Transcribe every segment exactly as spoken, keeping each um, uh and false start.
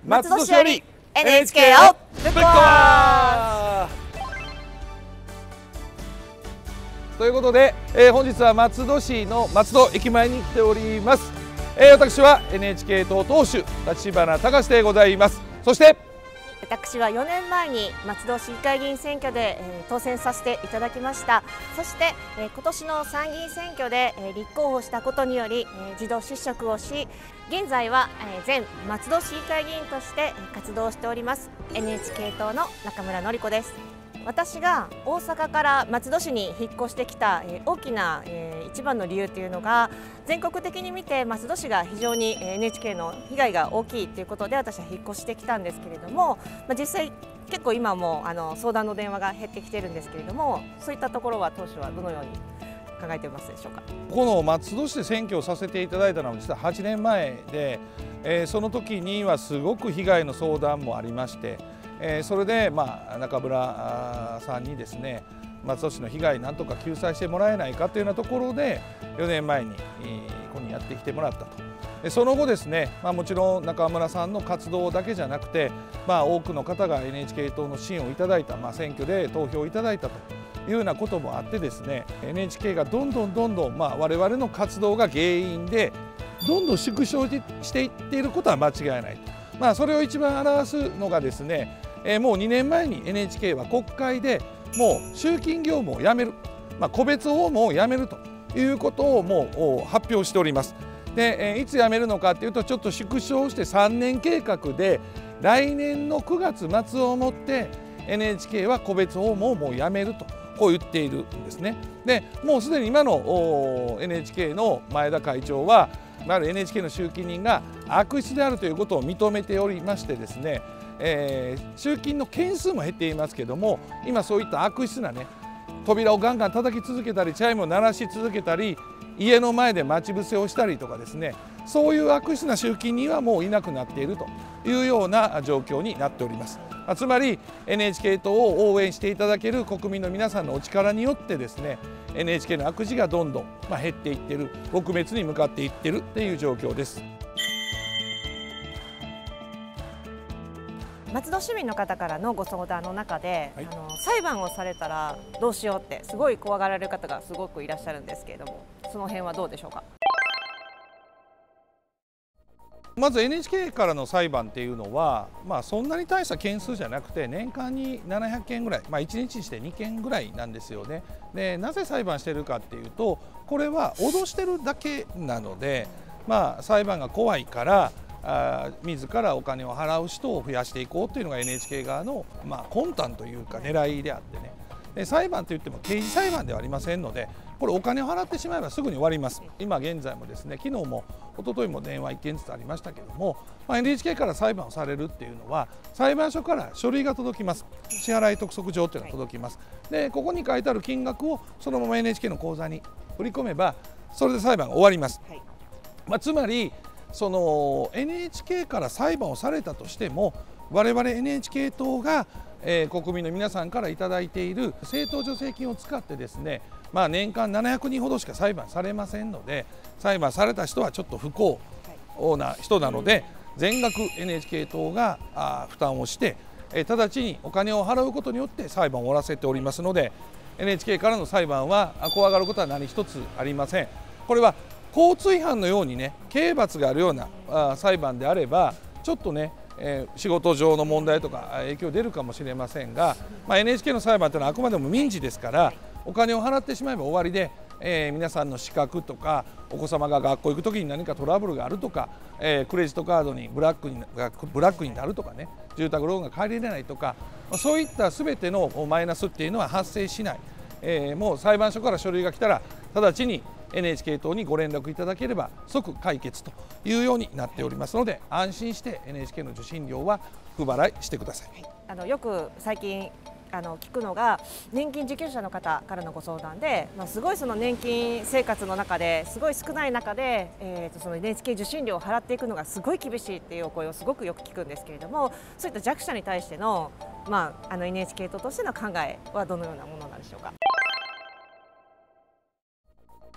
松戸市より エヌエイチケー をぶっ壊すということで、えー、本日は松戸市の松戸駅前に来ております。えー、私は エヌエイチケー 党党首立花隆でございます。そして私はよねんまえに松戸市議会議員選挙で、えー、当選させていただきました。そして、えー、今年の参議院選挙で、えー、立候補したことにより、えー、自動失職をし、現在は、えー、前松戸市議会議員として、えー、活動しております エヌエイチケー 党の中村典子です。私が大阪から松戸市に引っ越してきた、えー、大きな、えー、一番の理由というのが、全国的に見て松戸市が非常に エヌエイチケー の被害が大きいということで私は引っ越してきたんですけれども、まあ、実際結構今もあの相談の電話が減ってきてるんですけれども、そういったところは当初はどのように考えていますでしょうか。 この松戸市で選挙をさせていただいたのは実ははちねんまえで、えー、その時にはすごく被害の相談もありまして、えー、それで、まあ、中村さんにですね、松戸市の被害なんとか救済してもらえないかというようなところでよねんまえに、えー、ここにやってきてもらったと。でその後ですね、まあ、もちろん中村さんの活動だけじゃなくて、まあ、多くの方が エヌエイチケー 党の支援をいただいた、まあ、選挙で投票をいただいたというようなこともあってですね、 エヌエイチケー がどんどんどんどん、まあ、我々の活動が原因でどんどん縮小していっていることは間違いないと。まあ、それを一番表すのがですね、えー、もうにねんまえに エヌエイチケー は国会でもう集金業務をやめる、まあ、戸別訪問をやめるということをもう発表しております。で、えー、いつやめるのかというと、ちょっと縮小してさんねん計画で来年のくがつまつをもって エヌエイチケー は戸別訪問をもうやめるとこう言っているんですね。でもうすでに今の エヌエイチケー の前田会長は、いわゆる エヌエイチケー の集金人が悪質であるということを認めておりましてですね、えー、集金の件数も減っていますけども、今そういった悪質なね、扉をガンガン叩き続けたりチャイムを鳴らし続けたり家の前で待ち伏せをしたりとかですね、そういう悪質な集金人はもういなくなっているというような状況になっております。つまり エヌエイチケー 党を応援していただける国民の皆さんのお力によってですね、 エヌエイチケー の悪事がどんどん減っていっている、撲滅に向かっていっているという状況です。 松戸市民の方からのご相談の中で、 はい、 あの裁判をされたらどうしようってすごい怖がられる方がすごくいらっしゃるんですけれども、その辺はどうでしょうか。 まず エヌエイチケー からの裁判っていうのは、まあ、そんなに大した件数じゃなくて年間にななひゃくけんぐらい、まあ、いちにちにしてにけんぐらいなんですよね。でなぜ裁判してるかっていうと、これは脅してるだけなので、まあ、裁判が怖いからあ自らお金を払う人を増やしていこうというのが エヌエイチケー 側の、まあ、魂胆というか狙いであってね。で裁判といっても刑事裁判ではありませんので、これお金を払ってしまえばすぐに終わります。今現在もですね、昨日も一昨日も電話いっけんずつありましたけども、まあ、エヌエイチケー から裁判をされるっていうのは裁判所から書類が届きます。支払い督促状というのが届きます。でここに書いてある金額をそのまま エヌエイチケー の口座に振り込めばそれで裁判が終わります。はい、まあ、つまりその エヌエイチケー から裁判をされたとしても、我々 エヌエイチケー 党が、えー、国民の皆さんからいただいている政党助成金を使ってですね、まあ、年間ななひゃくにんほどしか裁判されませんので、裁判された人はちょっと不幸な人なので、全額 エヌエイチケー 党があ負担をして、えー、直ちにお金を払うことによって裁判を終わらせておりますので、 エヌエイチケー からの裁判は怖がることは何一つありません。これは交通違反のようにね、刑罰があるようなあ裁判であればちょっとね、えー、仕事上の問題とか影響出るかもしれませんが、まあ、エヌエイチケー の裁判というのはあくまでも民事ですから、お金を払ってしまえば終わりで、えー、皆さんの資格とかお子様が学校行く時に何かトラブルがあるとか、えー、クレジットカードにブラックにブラックになるとかね、住宅ローンが借りれないとか、そういった全てのマイナスっていうのは発生しない。えー、もう裁判所から書類が来たら直ちに エヌエイチケー 党にご連絡いただければ即解決というようになっておりますので、安心して エヌエイチケー の受信料は不払いしてください。はい、 あのよく最近あの聞くのが、年金受給者の方からのご相談で、まあ、すごいその年金生活の中ですごい少ない中で、えー、とその エヌエイチケー 受信料を払っていくのがすごい厳しいっていうお声をすごくよく聞くんですけれども、そういった弱者に対しての、まあ、あの エヌエイチケー 党としての考えはどのようなものなんでしょうか。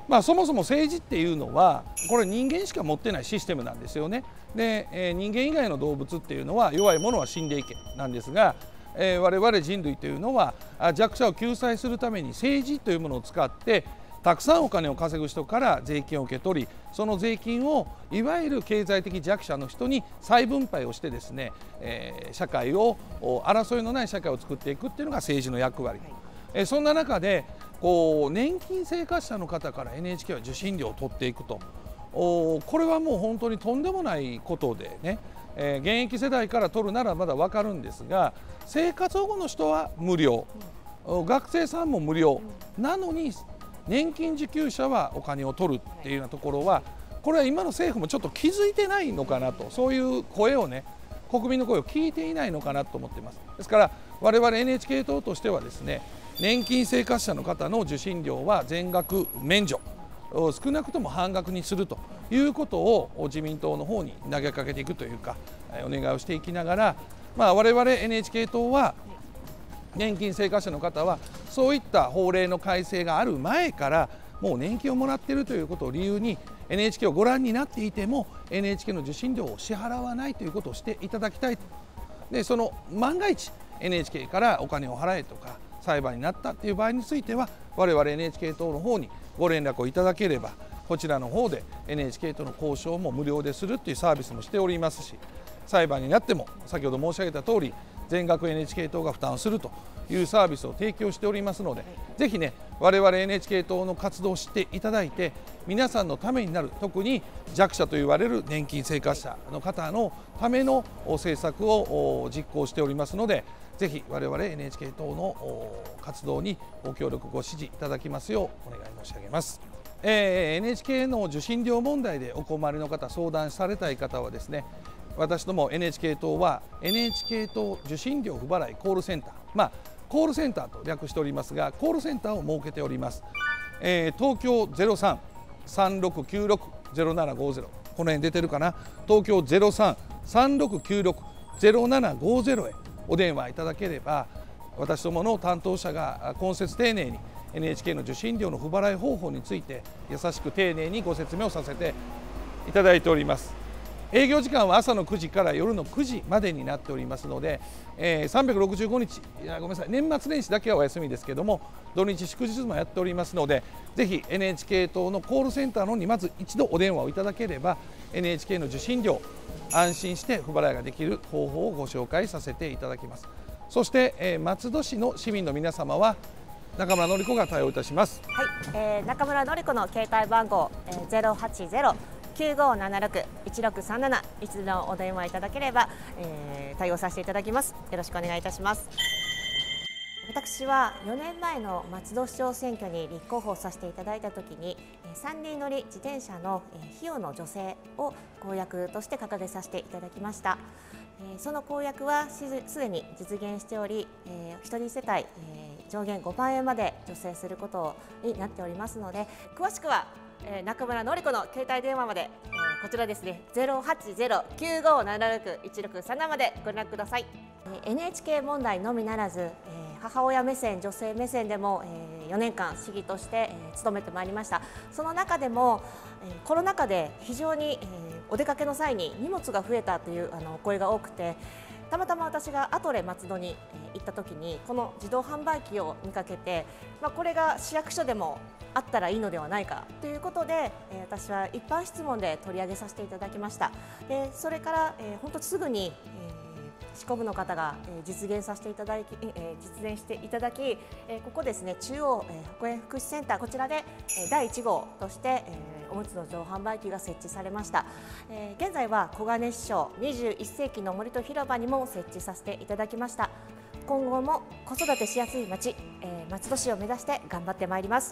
まあ、そもそも政治っていうのはこれ人間しか持ってないシステムなんですよね。で、えー、人間以外の動物っていうのは弱いものは死んでいけなんですが、えー、我々人類というのは弱者を救済するために政治というものを使ってたくさんお金を稼ぐ人から税金を受け取り、その税金をいわゆる経済的弱者の人に再分配をしてですね、えー、社会を争いのない社会を作っていくっていうのが政治の役割。えー、そんな中でこう年金生活者の方から エヌエイチケー は受信料を取っていくと、これはもう本当にとんでもないことでね、えー、現役世代から取るならまだ分かるんですが、生活保護の人は無料、学生さんも無料なのに年金受給者はお金を取るっていうようなところは、これは今の政府もちょっと気づいてないのかなと、そういう声をね、国民の声を聞いていないのかなと思っています。ですから我々 エヌエイチケー 党としてはですね、年金生活者の方の受信料は全額免除、少なくとも半額にするということを自民党の方に投げかけていくというか、お願いをしていきながら、まあ、我々 エヌエイチケー 党は年金生活者の方はそういった法令の改正がある前からもう年金をもらっているということを理由に エヌエイチケー をご覧になっていても エヌエイチケー の受信料を支払わないということをしていただきたいと。で、その万が一 エヌエイチケー からお金を払えとか裁判になったという場合については我々 エヌエイチケー 党の方にご連絡をいただければ、こちらの方で エヌエイチケー との交渉も無料でするというサービスもしておりますし、裁判になっても先ほど申し上げた通り全額 エヌエイチケー 党が負担するというサービスを提供しておりますので、ぜひね我々 エヌエイチケー 党の活動を知っていただいて皆さんのためになる、特に弱者と言われる年金生活者の方のための政策を実行しておりますので、ぜひ我々 エヌエイチケー 党の活動にご協力ご支持いただきますようお願い申し上げます。えー、エヌエイチケー の受信料問題でお困りの方、相談されたい方はですね、私ども エヌエイチケー 党は エヌエイチケー 党受信料不払いコールセンター、まあコールセンターと略しておりますが、コールセンターを設けております。えー、東京 ゼロさん さんろくきゅうろく ゼロななごゼロ、この辺出てるかな、東京 ゼロさん さんろくきゅうろく ゼロななごゼロ へお電話いただければ、私どもの担当者が今節丁寧に エヌエイチケー の受信料の不払い方法について優しく丁寧にご説明をさせていただいております。営業時間は朝のくじから夜のくじまでになっておりますので、えー、さんびゃくろくじゅうごにち、いやごめんなさい、年末年始だけはお休みですけども、土日祝日もやっておりますので、ぜひ エヌエイチケー 党のコールセンターの方にまず一度お電話をいただければ エヌエイチケー の受信料安心して不払いができる方法をご紹介させていただきます。そして、えー、松戸市の市民の皆様は中村典子が対応いたします。 はい、えー、中村典子の携帯番号、えー、ゼロはちゼロ きゅうごななろく いちろくさんなな、一度お電話いただければ、えー、対応させていただきます。よろしくお願いいたします。私はよねんまえの松戸市長選挙に立候補させていただいたときに、三輪乗り自転車の費用の助成を公約として掲げさせていただきました。その公約はすでに実現しており、一人世帯上限ごまんえんまで助成することになっておりますので、詳しくは中村典子の携帯電話まで、こちらですね、ゼロはちゼロ きゅうごななろく いちろくさんななまでご連絡ください。エヌエイチケー 問題のみならず、母親目線、女性目線でもよねんかん市議として務めてまいりました。その中でもコロナ禍で非常にお出かけの際に荷物が増えたというお声が多くて、たまたま私がアトレ松戸に行った時にこの自動販売機を見かけて、まあ、これが市役所でもあったらいいのではないかということで、私は一般質問で取り上げさせていただきました。でそれから本当すぐに市公部の方が実現させていただき、実現していただき、ここですね、中央保健福祉センター、こちらでだいいち号としておむつの自動販売機が設置されました。現在は小金市小にじゅういっせいきの森と広場にも設置させていただきました。今後も子育てしやすい町、松戸市を目指して頑張ってまいります。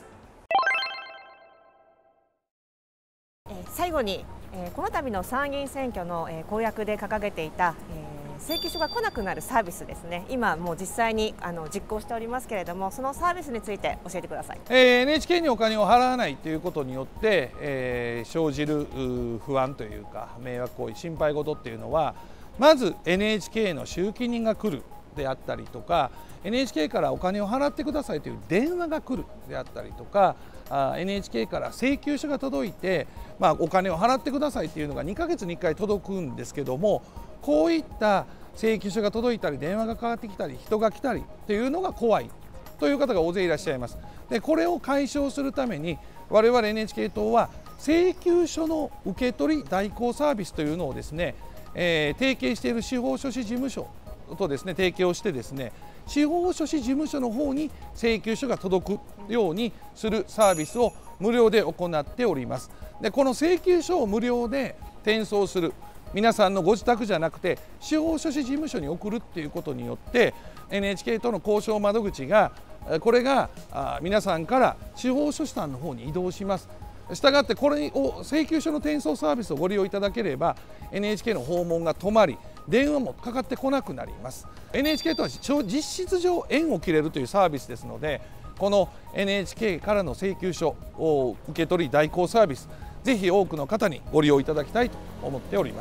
最後に、この度の参議院選挙の公約で掲げていた請求書が来なくなるサービスですね、今もう実際にあの実行しておりますけれども、そのサービスについて教えてください。 えー、エヌエイチケー にお金を払わないということによって、えー、生じる不安というか迷惑行為、心配事っていうのは、まず エヌエイチケー の集金人が来るであったりとか、 エヌエイチケー からお金を払ってくださいという電話が来るであったりとか、 エヌエイチケー から請求書が届いて、まあ、お金を払ってくださいっていうのがにかげつにいっかい届くんですけども、こういった請求書が届いたり電話がかかってきたり人が来たりっていうのが怖いという方が大勢いらっしゃいます。でこれを解消するために我々 エヌエイチケー 党は請求書の受け取り代行サービスというのをですね、えー、提携している司法書士事務所とですね提携をしてですね、司法書士事務所の方に請求書が届くようにするサービスを無料で行っております。でこの請求書を無料で転送する、皆さんのご自宅じゃなくて司法書士事務所に送るっていうことによって エヌエイチケー との交渉窓口がこれが皆さんから司法書士さんの方に移動します。したがってこれを請求書の転送サービスをご利用いただければ エヌエイチケー の訪問が止まり電話もかかってこなくなります。 エヌエイチケー とは実質上縁を切れるというサービスですので、この エヌエイチケー からの請求書を受け取り代行サービス、ぜひ多くの方にご利用いただきたいと思っております。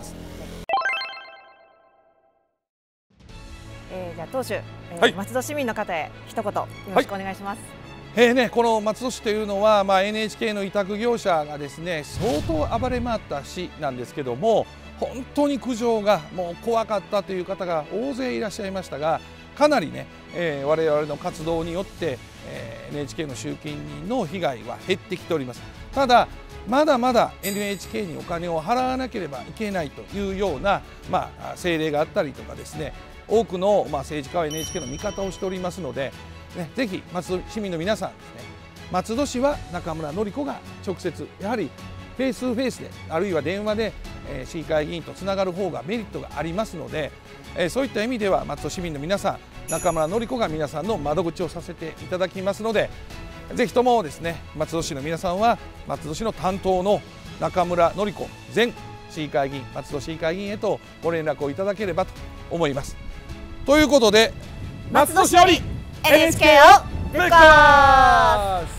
えー、じゃあ当主、えーはい、 松戸市民の方へ一言よろしくお願いします。はいえーね、この松戸市というのは、まあ、エヌエイチケー の委託業者がですね相当暴れ回った市なんですけども、本当に苦情がもう怖かったという方が大勢いらっしゃいましたが、かなりね、えー、我々の活動によって、えー、エヌエイチケー の集金人の被害は減ってきております。ただまだまだ エヌエイチケー にお金を払わなければいけないというような、まあ、政令があったりとかですね、多くの、まあ、政治家は エヌエイチケー の味方をしておりますので、ね、ぜひ松戸市民の皆さんですね、松戸市は中村典子が直接やはりフェイス2フェイスであるいは電話で、えー、市議会議員とつながる方がメリットがありますので、えー、そういった意味では松戸市民の皆さん、中村典子が皆さんの窓口をさせていただきますので、ぜひともですね松戸市の皆さんは松戸市の担当の中村典子前市議会議員、松戸市議会議員へとご連絡をいただければと思います。ということで松戸市より エヌエイチケー をぶっ壊す。